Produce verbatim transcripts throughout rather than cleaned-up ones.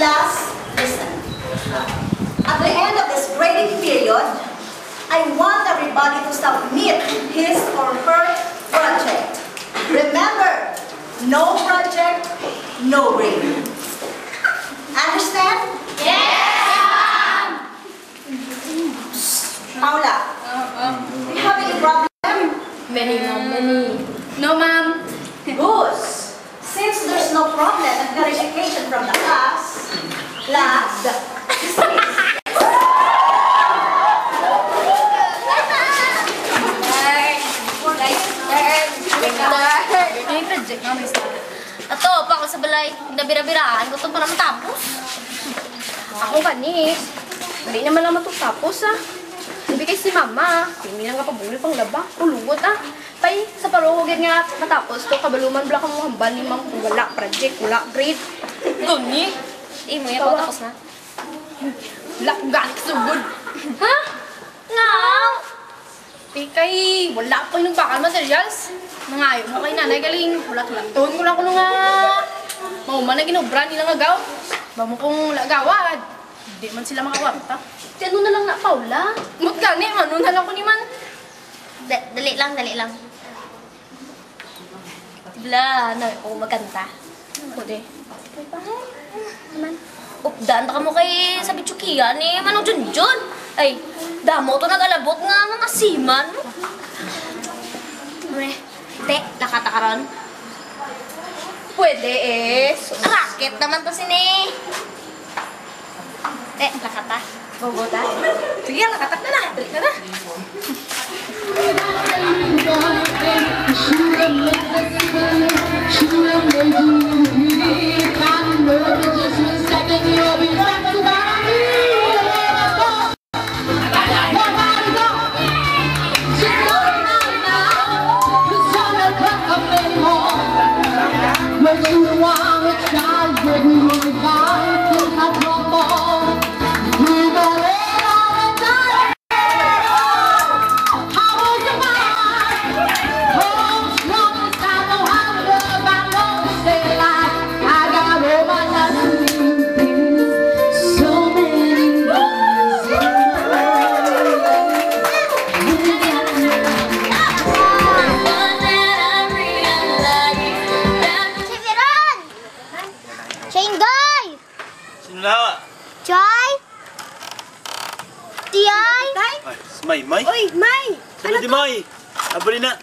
class, listen. At the end of this grading period, I want everybody to submit his or her project. Remember, no project, no grade. Understand? Yes, ma'am! Paola, uh, do you have any problem? Many, ma'am, many. No, ma'am. Good. Since there's no problem and clarification from the class, class, dismiss. May project nga, may start. Ato, pa ako sa balay. Nabira-biraan ko ito para matapos. Ako kanis. Hindi naman lang matutapos, ah. Sabi kay si mama, hindi lang kapabuli pang laba. Ulungot, ah. Pay, sa paruhugin nga matapos to, kabaluman bala ka mo hamban ni ma'am kung wala project, wala grade. Gani? Eh, mo yan, tapos na. Wala kong ganik sugod. Ha? Nga? Eh, kay, wala pa yung nagbakal materials. Nangayo mo kay nanay galing. Wala-tulat. Tuhon ko lang ko nga. Mauman na ginobra nilang agaw. Ba mo kong lagawad. Hindi man sila makawapta. Di ano na lang na, Paula? Mut gani, ano na lang ko ni man. Da dali lang, dali lang. Tibla, ano, o magkanta. Pwede. Pwede pa, ha? Naman. Updaan ka mo kay sabi Chukian eh, manong Junjun. Ay, damo to nagalabot nga mga siman. Mre, te, lakata ka ron? Pwede eh. Racket naman to sini. Te, lakata. Bogota. Sige, lakatak na na. Dali na na. May, May? Uy, May! Ano di, May? Abali na.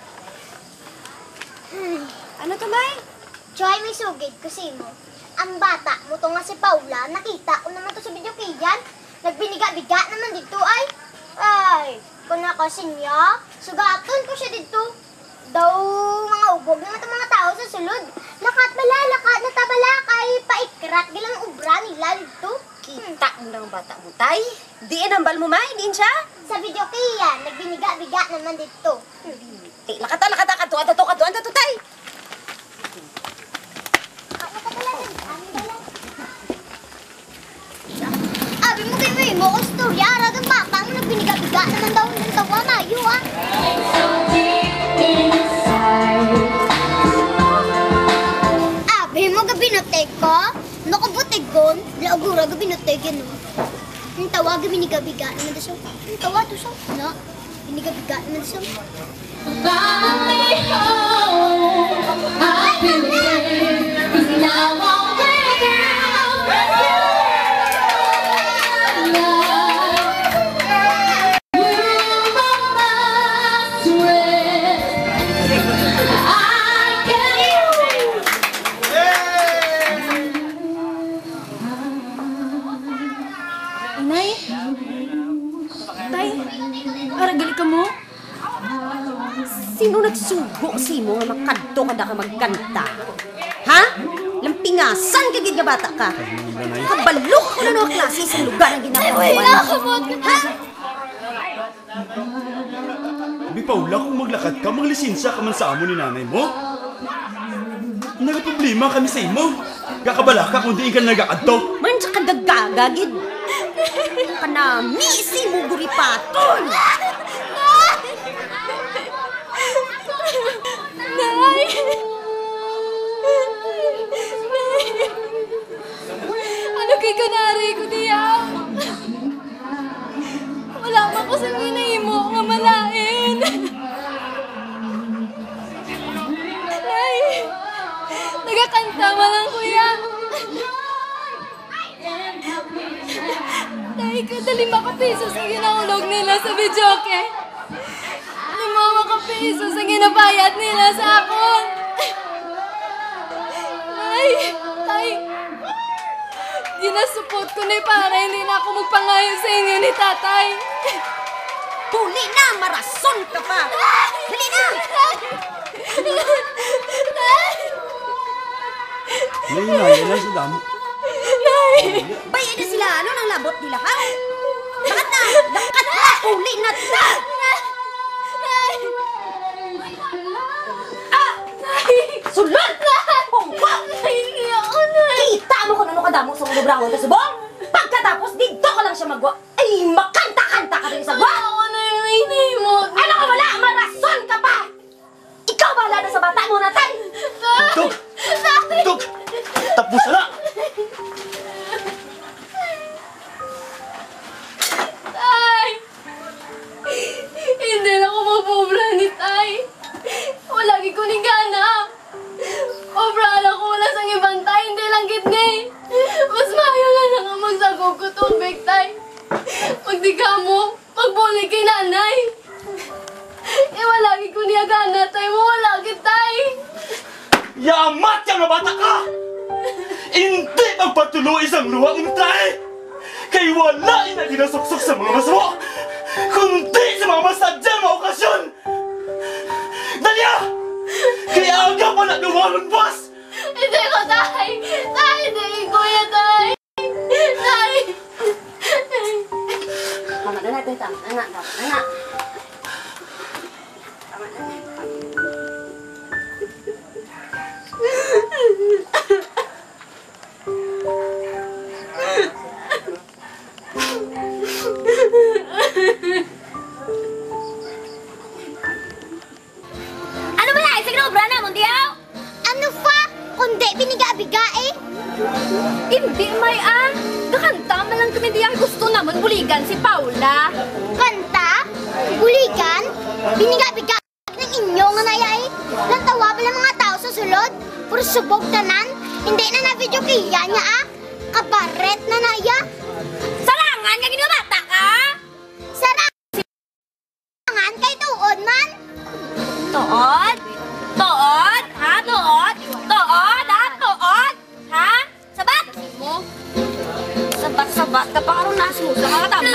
Hmm. Ano to, May? Joy, may sugid kasi mo. Ang bata mo to nga si Paula, nakita ko naman to sa video kiyan. Nagbiniga-biga naman dito ay. Ay, kung na kasi niya, sugaton ko siya dito. Daw mga ubog naman itong mga tao sa sulod. Lakat bala, lakat na tabala kay paikrat gilang ubra nila dito. Kita mo ng bata mo, tay. Diin ang bal mo, May, diin siya. Sa video kiyan, nagbiniga-biga naman dito. Eh, lakata, lakata, katuan, tato, katuan, tato, tay. Ako ka pala din, ano pala? Abi mo kayo mo, mo ko storya, aragang bata mo nagbiniga-biga naman daw ng tawa, mayo ah. Abi mo gabi na teko, nakabutegon, laugura gabi na tegin no. Ang tawa gabi ni gabiga naman daw siya. Ang tawa to siya, na, binigabiga naman siya. Nay? Tay? Aragali ka mo? Sino nagsugo simo nga makadto kada ka magkanta? Ha? Lampingasan ka gid nga bata ka. Kabalok ko na no klase sa lugar ang ginagawa. Ha? Abi, Paula, kung maglakad ka, maglisensa ka man sa amo ni nanay mo. Nagaproblema kami sa imo. Kakabala ka kung diin ka nagakadto. Man sa kadagagagid. Kanami si mo guripaton. Nay! Ano kay kanta mo lang, kuya. Dahil kada lima ka pesos ang ginahulog nila sa videoke. Lima ka pesos ang ginabayad nila sa akon. Ay, ay. Ginasupot ko ni para hindi na ako magpangayon sa inyo ni tatay. Huli na! Marason ka pa! Dali na! Nahinaya na si Damo. Bayan na sila! Ano nang labot nila, ha? Lakat na! Lakat na! Huli na! Ah! Sulot! Pongpong! Kita mo kung ano kadamo sa mga brangon sa subong? Pagkatapos, dito ka lang siya magwa. Ay, makanta-kanta ka rin sa gwa! Ako na yung inay mo. Ano ka wala? Marason ka pa! Ikaw bahala na sa bata mo na, tay! Tug! Tug! Tapos na! Tay! Hindi na ako mapobra ni Tay. Walagi ko ni Gana. Obra lang ko wala sang ibang tay, hindi lang gitni. Mas mayo nga na nga magsagog ko tubig, Tay. Magdiga mo, magbuli kay nanay. Eh, walagi ko niya Gana, Tay. Mawalagi, Tay. Yamat ka nga bata ka! Hindi magpatuloy isang luwa mong tae! Kay wala ina ginasuksok sa mga masmo! Kundi sa mga masadyang mga okasyon! Daliya! Kaya aga pa na dumalong boss! Hindi ko, Tay. Tay, hindi ko yan, Tay. Tay. Tama na natin, tama na na, tama na na. Tama na na. Ano ba lang? Sige na, obra na, Mundial. Ano pa? Kundi biniga-biga eh. Hindi, may ah. Nakanta man lang kami diyan. Gusto naman buligan si Paula. Kanta? Buligan? Biniga-biga ng inyo nga naya eh. Natawa ba ng mga tao sa sulod? Puro subog tanan. Hindi na na-video kaya niya ah. Kabaret na naya. Salangan ka ginabata ka? Sarangan kay tuod man. Tood? Tood? Ha? Tood? Tood? Ha? Tood? Ha? Sabat? Mo? Sabat-sabat ka pa karoon na sumusa ka katapos.